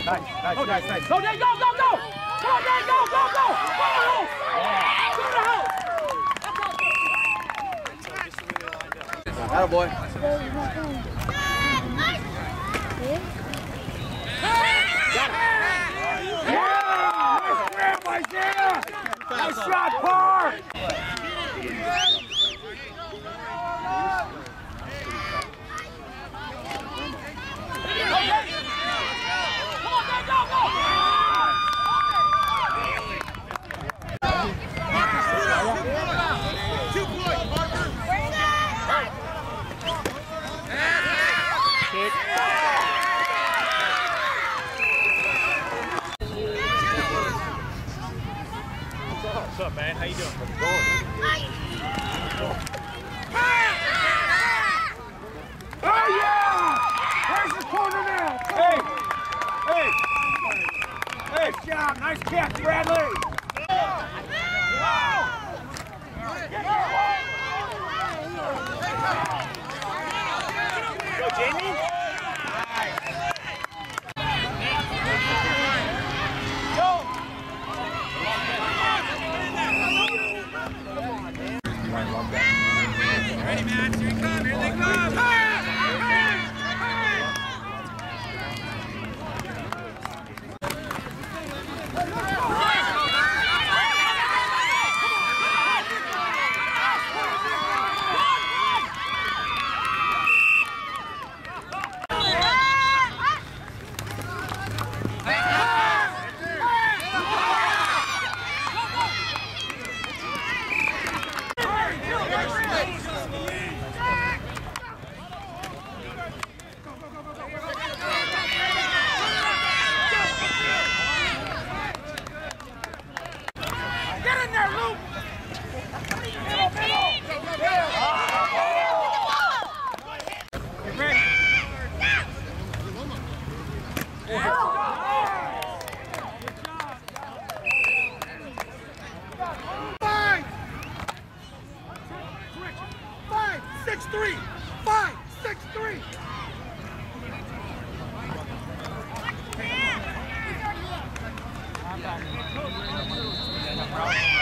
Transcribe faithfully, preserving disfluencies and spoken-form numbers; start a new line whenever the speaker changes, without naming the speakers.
Nice, nice, nice, nice.
Go, Dave, go, go, go! Come on, Dave, go, go, go! Go to the house! Go to the house!
Atta boy. Nice shot, Parr!
What's up, man? How you doing?
Oh, yeah! Where's the corner now?
Hey! Hey!
Hey, nice job. Nice catch, Bradley.
Go, Jamie!
Ready, man? Here they come. Here they come.
Six three, five, six three.
Yeah.